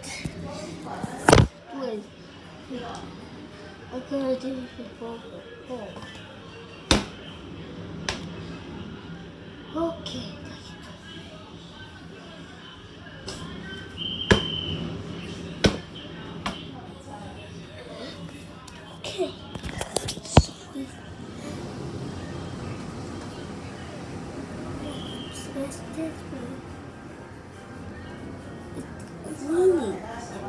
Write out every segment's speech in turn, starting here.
Wait. I gotta do it before. Okay. Okay. Let's this one. It's leaning.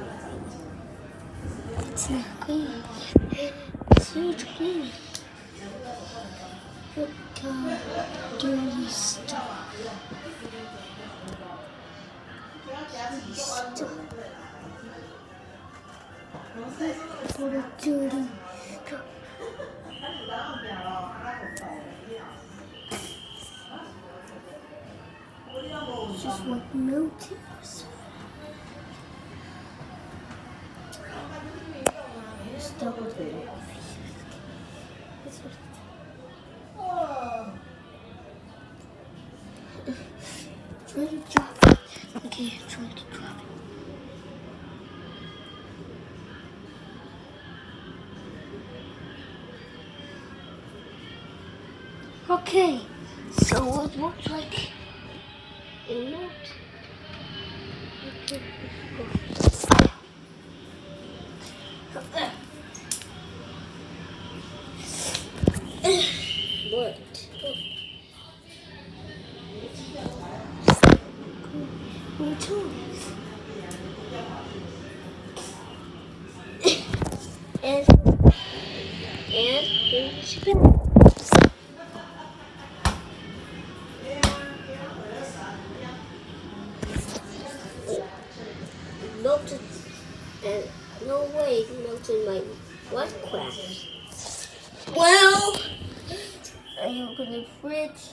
It's not clean. It's huge clean. Look at dirty stuff. Dirty stuff. Look for the dirty stuff. It's just like melting. Just double it. Try to drop it. Okay, try to drop it. Okay, so it looks like it looked. Okay, what? Me too. and spin. Melted, and no way it melted my Minecraft. Well, I open the fridge.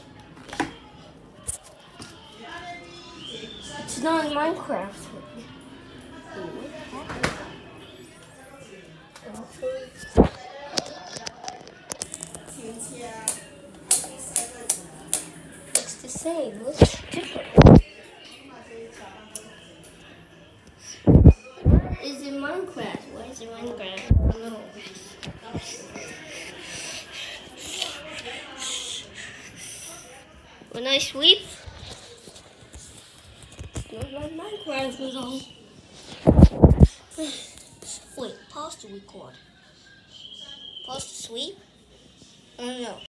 It's not Minecraft. It's the same. Looks different. Is it Minecraft? Why is it Minecraft? I don't know. When I sleep, it's not like Minecraft was on. Wait, pause to record. Pause to sleep? I don't know.